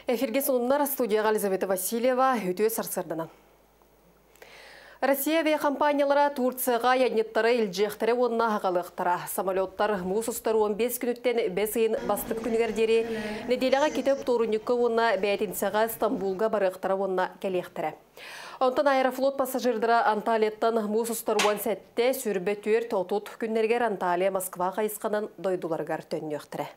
Эфирге сонундар студияға Елизавета Васильева өтө сарсырдана. Россия авиакомпаниялары Турцияға яднеттары илжектері онына ағалықтыра. Самолеттар мұсыстар 15 күніттен 5 айын бастық күнігердері неделяға кетіп турыныққа онына бәйтінсіға Стамбулға барықтыра онына кәлектірі. Онтан аэрофлот пассажирдары Анталияттан мұсыстар 17-те сүрбе 4-30 күннергер Анталия Москва қайысқанын дойдуларғар төннектірі.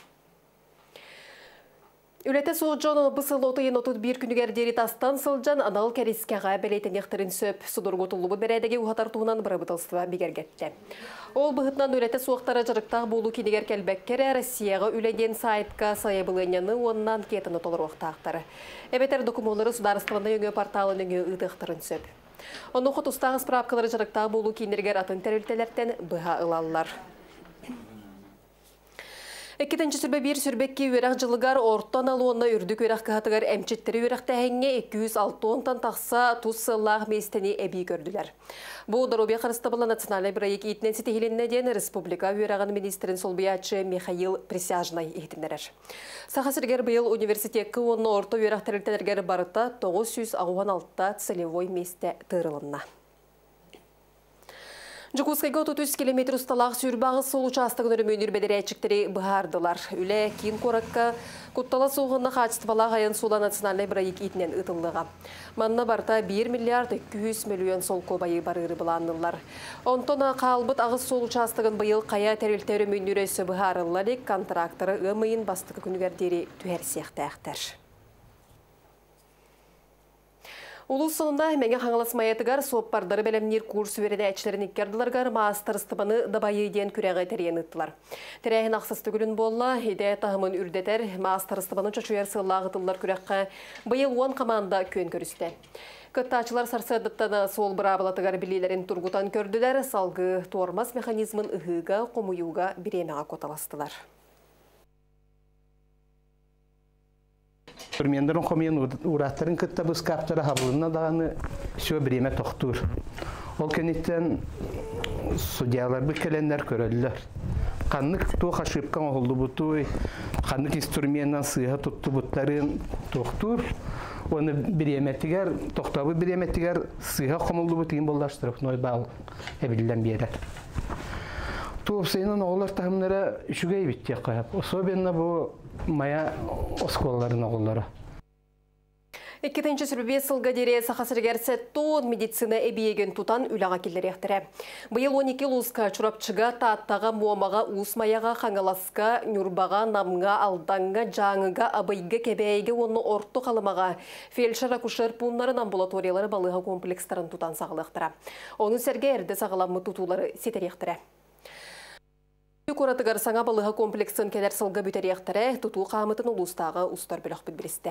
Үләті соғжон бұсыл 31 күнігер дері тастан сылжан анал кәрескеға бәлейтін ектірін сөп судырғы тұлыбы бәрәдіге ұғатар туынан бұрабытылсыва бігергетті. Ол бұғытнан үләті соқтары жырықтағы болу кенегер кәлбәккері Россияға үләден сайтқа сайабылыняны оннан кетіні толыр оқтақтары. Әбетер докумолары сударыстығында өңі порталын өңі ұтықтырын сөп. Оны құтыстағы справкалары жырықтағы болу кенергер атын тәрілтелерден бұға ылалылар. Эккетінші сүрбе бір сүрбекке өрақ жылығар орттан алуына үрдік өрақ қағатығар әмчеттері өрақ тәхенге 260 тақса тұз сыллағы местені әбей көрділер. Бұл Доробия Қарыстабыла национальный проект етінен сетегеленіне ден республика өрағын министрін солбиячы Михаил Присяжнай ехтіндерер. Сақасыргер бұйыл университеткі оны орта өрақ тәрілтелергер барыта 916 целевой месте тырылынна. Жукускайга 30 км ұсталақ сүрбағы сол участығын өрімөнір бәдірәйчіктері бұғардылар. Үлі кейін қораққа құттала соғынна қачыстывалақ айын сола национальный проект етінен ұтылыға. Манна барта 1 миллиард 200 миллион сол көбайы барыры бұланылар. Онтона қалбыт ағыз сол участығын бұйыл қая тәрілті өрімөнір өсі бұғарылары контракторы ұмайын бастығы күнігердері түәр сияқты әқтер. Улус сонында мәңе қаңыласмаятығар соппардары бәлемнер курс вереді әчілерін еккерділарғар мастырыстыбаны дабайы ден күрәғі тәрен ұттылар. Тәрәйін ақсысты күлін болла, еде тағымын үрдетер, мастырыстыбаны чөчуер сыллағытылар күрәққа бұйыл 10 команда көн көрісті. Көттачылар сарсадыттаны сол бұрабылатығар білелерін тұрғытан көрділер, салғы туармас механизмын ұғыға, қомуюға біремеға коталастылар. Мендерін қомен ұраттарын күтті бұз каптары хабылына дағаны сөй біреме тоқтыр. Ол көнеттен судиялар бұл кәлендер көрелілер. Қанық тоқ ашыпқан оғылды бұтой, қанық инструментен сыйға тұтты бұттарын тоқтыр. Оны біреметігер, тоқтабы біреметігер сыйға қомылды бұтыйын болдаштырып, ной бағыл әбілден берер. Туопсайынан оғылар тағымлары үшіге бітте қойып. Особенно бұл мая осколларын оғылары. Эккетінші сүрбе сылға дере сақасыргер сәттон медицина әбиеген тұтан үліға келдер ектірі. Бұйыл 12 лұсқа чұрапчыға, тааттаға, муамаға, ұсмаяға, қаңыласқа, нүрбаға, намға, алданға, жаңыға, абайға, кәбәйге, оны орты қалымаға, фельдшер-акушер пунларын амбулаториялары балыға комплекстарын тұтан сағылықтыра. Оның сәрге әрді сағыламы тұтулары сетер ектірі. Көратығар саңа балыға комплексін кәлер сылға бүтер ектірі, тұту қамытын ұлыстағы ұстар біліқ білбілісті.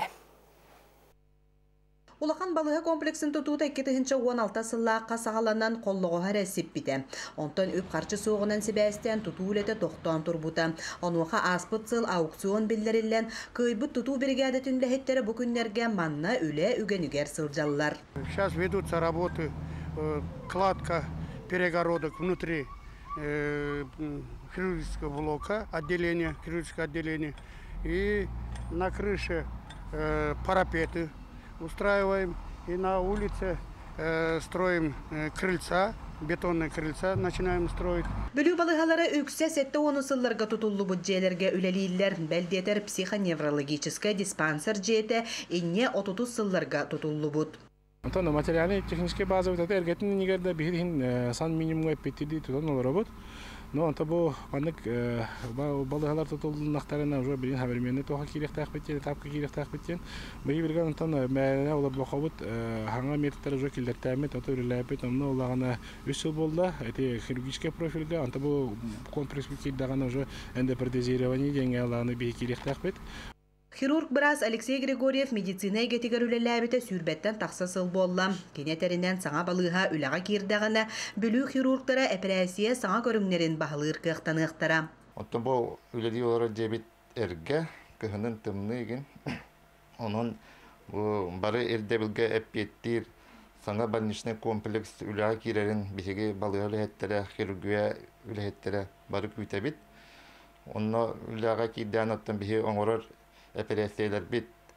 Улахан балыға комплексін тұтуыда 2-16 сыллаққа сағаланан қоллығы әрәсіп біті. Онтан өп қарчы соғынан себәстен тұту үлеті тоқтан тұрбыта. Онуға аспыт сыл аукцион білдерілен көйбіт тұту бригады түнләхеттері бүкіндерге манна үлі үгенігер сылжалылар. Сейчас ведутся работы, кладка перегородок внутри хирургического блока, хирургическое отделение, и на крыше парапеты устраиваем, и на улице строим крыльца, бетонные крыльца начинаем строить. Бүлі балығалары өксе сәтті оны сылларға тұтулы бұджелерге үлелейлер, бәлдетер психоневрологическая диспансер жеті, инне 30 сылларға тұтулы бұд. Антон, материальный технический база вот это эргетин нигерда бихин сан минимум эпитиди тутон олоработ. Но антон бу паник балыгалар тутулнактарына уже билин хаберменне тоха кирек тахбеттен, тапка кирек тахбеттен. Бии бирген антон мәне олар блокобот ханга методтар уже килдертәме тото релепет амна олагана 3 жыл болды. Эти хирургический профильга антон бу комплекс килдагана уже эндопротезирование деңе олаганы бии кирек тахбет. Хирург біраз Алексей Григорьев медицина егетігер үлеләбіті сүрбеттен тақса сыл болла. Кенетерінен саңа балыға үліға кердіғана бүлі хирургтара операция саңа көріңнерін бағылыр қықтанықтара. Оттан бұл үлелі олары дебет әрге көхінің тымны еген. Оның бары әрдебілге әппеттер саңа больничный комплекс үліға керерін бігеге балыға үліхеттері, хирургия үліхеттері бары күйтәбет. Оны үліға кердіған оттан бігі оңырыр операциялар бит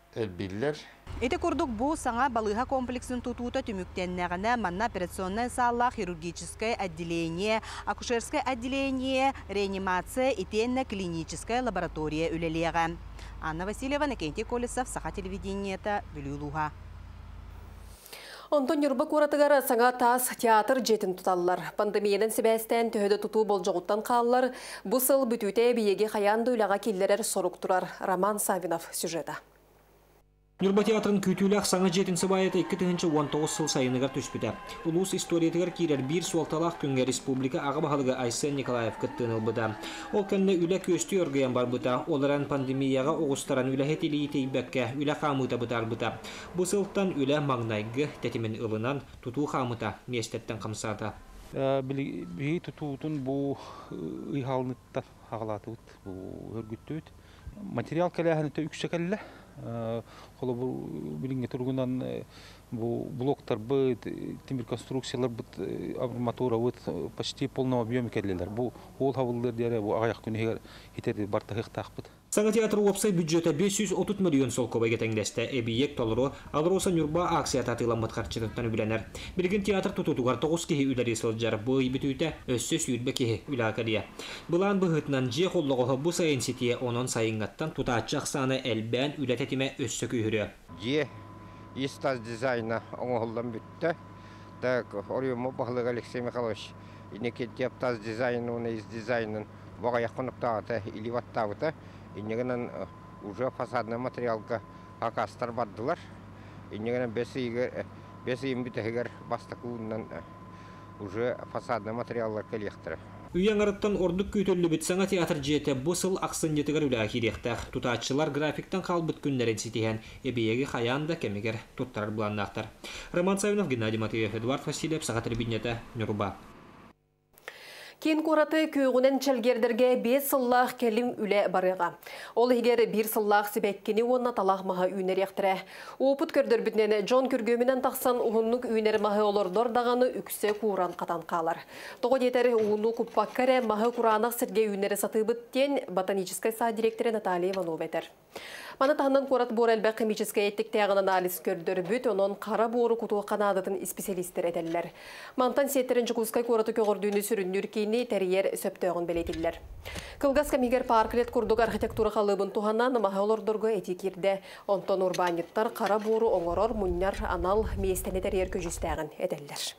элбиллер. Эти курдук бу саңа балыха комплексин тутута түмүктеннәгенә манна операционное саллах, хирургическое отделение, акушерское отделение, реанимация, итенне клиническая лаборатория үлелеге. Анна Васильева, Накенти Колесов, Саха телевидениета, Бүлюлуха. Онтон юрба куратыгара саңа тас театр жетін тұталылар. Пандемияның себәстен төхеді тұту болжағыттан қалылар. Бұсыл бүтуте биеге қаянды үлаға келдерер сорук тұрар. Роман Савинов сюжета. Юрба театрын күтүләк саңа жетінсі байыты 2019 сыл сайыныгар түспіді. Улус историятығар кейлер бір суалталақ күнге республика аға бағалығы Айсен Николаев күттіңіл бұда. Ол кәнне үлі көсті өргейен бар бұда. Оларан пандемияға оғыстаран үлі хетелі тейбәкке үлі қамыта бұдар бұда. Бұл сылттан үлі маңнайғы тәтімен ылынан тұту қамыта местеттен қамсада. Бей тұтуытын бұл ұйғалыныттар ағалатығыт, бұл өргіттігіт. Материал кәләхініті үкшекәлі. Холо билинге тургунан бу блоктар быт, темир конструкциялар быт, арматура быт почти полного объема келлелер. Бу ол хавыллар дире бу аяк күнегер хитер бартыгы тахпыт. Саңа театр опсай бюджеті 530 миллион сол көбайге тәңдесті. Эбиек толыру, алыросан юрба акция татылан бұтқарчытыптан үбіленер. Бірген театр тұтутуғар 9 кеге үлері сылджар бұй бітуіті өссөс үйірбе кеге үләкәрия. Бұлан бұғытынан же қоллығығы бұ сайын сетие онын сайынғаттан тұтатчақ саны әлбән үләтетіме өссө күйірі. Же, истаз дизайна оңғылдан бүтті. Так, орыйымы бағылығы Алексей Михайлович, инекеттеп таз дизайны, оны из дизайнын бұға яқыныптағыты, иливаттағыты. Инегенен уже фасадный материалга акастар баддылар. Инегенен бес иим битегер бастакуунан уже фасадный материаллар келектері. Үйен арыттан ордық күйтілі біт саңа театр жете бұсыл ақсын жетігер үлі ақиректақ. Тұтатшылар графиктан қалбыт күнлерін сетеген әбейегі қаянда кемегер тұттарар бұланнақтар. Роман Савинов, Геннадий Матвеев, Эдуард Васильев, Саха телевидениета, Нюрба. Кен кураты күйгінен чәлгердерге 5 сыллақ келім үлі барыға. Ол егер 1 сыллақ себәккені онына талақ маға үйнер ектірі. Опыт көрдір бүтінені Джон күргөмінен тақсан ұғынлық үйнер маға олордор дағаны үксе куран қатан қалар. Тоғы детері ұғыну күппаккәрі маға құранақ сірге үйнері саты бүттен ботаническай сад директоры Наталья Иванов етер. Маны тағынан қорат бор әлбәқ химическай еттік тәғын анализ көрдір бүт, оның қара боры құтуы қанадатын специалистер әдәлілер. Мантан сеттерін жүкускай қораты көгірдүйіні сүріндір кейіне тәрiyер сөптөғын бәлетілер. Кылгас кәмегер парклет күрдік архитектура қалыбын туғанан мағалордырғы этикерді. Онтон урбаниттар қара боры оңырор мұннар анал местені тәрiyер көжістәғын әдәлілер.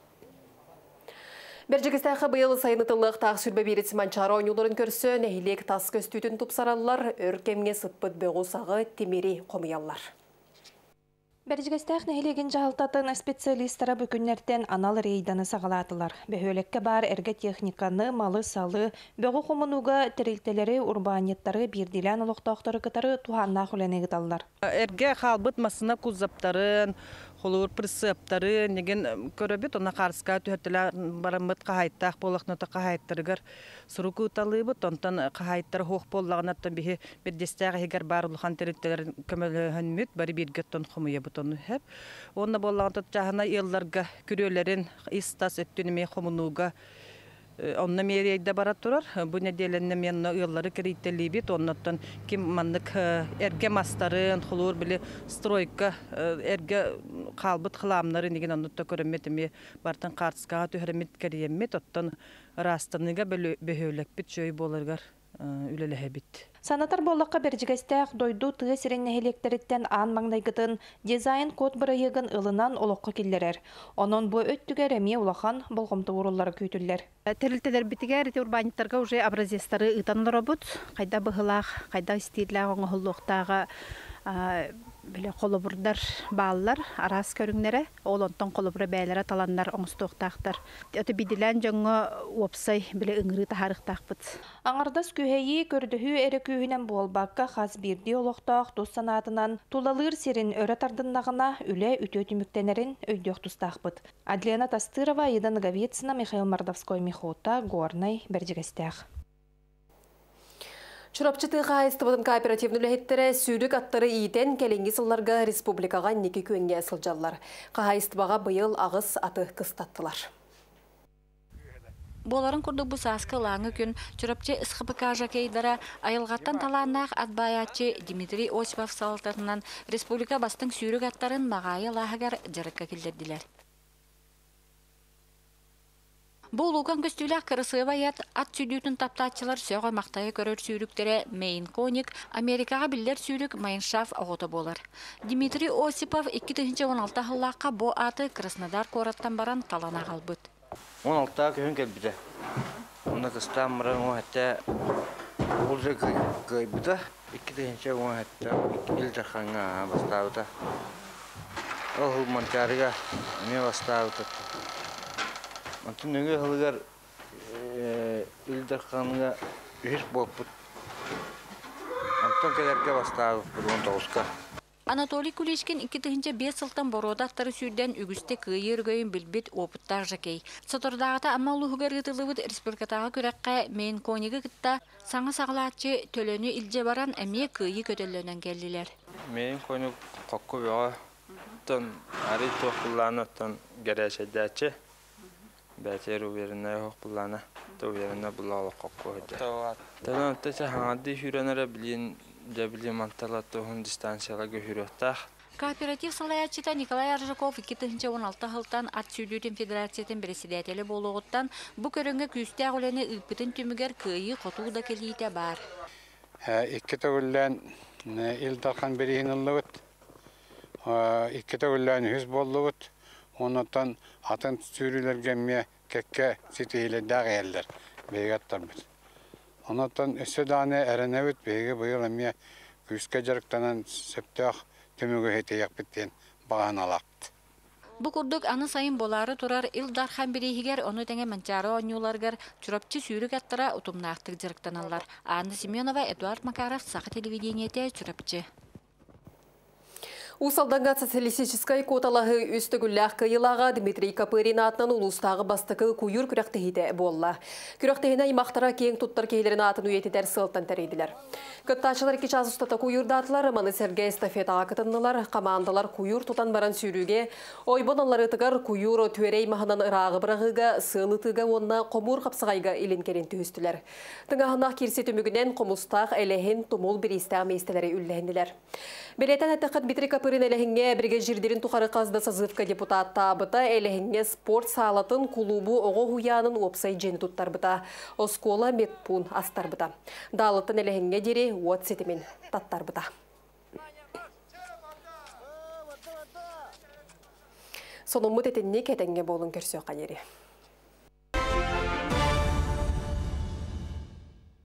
Бәржігістәқі бұйылы сайынытылық тақ сүрбе беретсі манчары ойнуларын көрсі, нәхилек тас көстүтін тұпсаралылар, өркемге сұтпыт бөғусағы темері қомиялар. Бәржігістәқ нәхилеген жағылтатын специалистара бүкіннерден анал рейданы сағалатылар. Бөхөлекке бар әрге техниканы, малы, салы, бөғі қомынуға тәрелтелері, урбанеттары, бірділен ұлықтақтары кытары туғанна құләне ғыталылар. Әрге қалбыт масына күзаптарын, холур присыптары неген көрөбүт она карска төтөлөр барамыт кахайттак болакныта кахайттыргар суруку талыбыт онтан кахайттар хох боллаганаттан бихи бирдестеге хегер барлыхан теректелер көмөлөнмүт бары биргеттон хумуя бутону хеп онна боллаганта жахана елларга күрөлөрүн истас өттүнүме хумунуга онна мерейде барат турар бу неделенне мен ыйлары кирителибит оннаттан ким маннык эрге мастарын холур биле стройка эрге калбыт хыламнары деген оннотта көрөмметиме бартын картска төһөремит керемет оттан растаныга бөхөлөкпит жөй боларгар үлелехебит. Санатар боллаққа бәржігістәқ дойду тығы сиренне электеріттен аң маңдайгытын дизайн код бұрайығын ылынан олыққа келдерер. Онын бұ өттігер әме олақан болғымты орылары көйтілдер. Тәрілтелер бітігер урбаниттарға уже образестары ұтанылыр бұд. Қайда бұғылақ, қайда істейліғ оңғылықтағы қолыбырдар балылар, арас көріңлері, ол онтан қолыбыры бәйлері таландар оңыстуқтақтар. Өті беділен жоңы опсай білі үңірі тахарықтақ бұд. Аңардас көйі көрдіхі әрі күйінен болбаққа қаз бірді олықтақ дос санатынан тулалыр серін өрі тардыннағына үлі үті өтіміктенерін өйдеқ тұстақ бұд. Адлена Тастырова, Едан Говецина, Михаил Мордовской, Михота, Горнай, Бәржігістәқ. Чурапчыты қайыстыбыдың кооперативнілі хеттері сүйрік аттары иетен кәленгі сылларға республикаға неке көнге сылжалар. Қайыстыбаға бұйыл ағыз аты қыстаттылар. Боларын курдук бу саскы лаңы күн чурапчы ысхыпыкажа кейдара айылгаттан талааннаах атбаячы Дмитрий Осипов салтарынан республика бастың сүйрік аттарын мағайы лағығар жарыққа келдерділер. Бұл ұлған көстілік кырысығы баят ат сүйдіутін таптатчылар сөға мақтайы көрір сүйріктері Мейн Коник, Америкаға білдер сүйрік Майншаф оғыты болар. Дмитрий Осипов 2016 ғыллаққа бұ аты Краснодар қораттан баран талана қалбыт. 16-ға күйін келбіді. Оны тұстан мұрын оғатта олжы көйбіді. 2016-ға елжақаңа бастауыда. Ол ғылмантарыға не бастауыда. Антын өңі ғылығар елжақаңға үйір болпыд. Антын кәдерге бастауыд 19-ға. Анатолий Кулишкин 2005 сылтан борода аттары сүйден үгісте күйір көйін білбет опыттар жакей. Сотордағыта амма ұлығығар ғытылығыд республикатаға көрәққа Мейн Конигі күтті саңа сағылатчы төлөні илже баран әме күйі көтелінен келділер. Мейн Коник қоққы беға тұн әрі тоқыланы тұн гәрәшәдәчі. Бәтер уверіне қоқпыланы, уверіне бұлалы қоққы өді. Тәлін өттәчі хаңады хүренері білен манталатты оғын дистанцияға көріқтақ. Кооператив салаятчыта Николай Аржаков 2016 жылтан ат сүйдүүтін федерациятын председателі болуғыттан бұ көріңгі күсті ағылені ұйпытын түмігер күйі қотуғда келейті бар. Икки төгіллән илдархан берейін ұлығыт, икки төгіллән үз болуғыт, онытан атын сүйрілерге ме кәкке сетейлі дағы әлдер бейгаттар біз. Онытан үсі даны әрінәуіт бейгі бұйыл әме күске жарықтанан сөптіғ түмігі хетейек біттен баған алақты. Бұ күрдік аны сайын болары тұрар илдархан берейгер оны тәңе манчары оңюларгар чурапчы сүйрік аттыра ұтымнақтық жарықтаналар. Анна Семенова, Эдуард Макаров, Сақы телевидениете чурапчы. Усалданға социалистическай коталағы үстігілләқ кайылаға Дмитрий Капырин атынан улустағы бастықы күйір күрәқтігіде болла. Күрәқтігіне имақтара кейін тұттар кейлерін атын үйетедер сылттан тәрейділер. Күттачылар кечаз ұстата күйірдатылар, маны Сергей эстафета ақытынылар, командалар күйір тұтан баран сүйрүүге, ойбоналары тұғар күйір түрей мағынан ырағы бірағыға, сылы тұға онына қомур қапсығайға илін керен түйістілер. Тыңағынақ керсе түмігінен қомыстақ әліхін тұмыл бір истәғ мейстелері үлләхінділер. Белетен әттіқат Дмитрий Капырин әліхінге бірге жердерін тұқары қазды сазывка депутат табыта әліхінге спорт салатын клубу оғы хуянын опсай жені тұттар бұта. Оскола медпун астар бұта. Далыттын әліхінге дері от сетімен таттар бұта. Соның мұт етінне кәтенге болын көрсе қанері.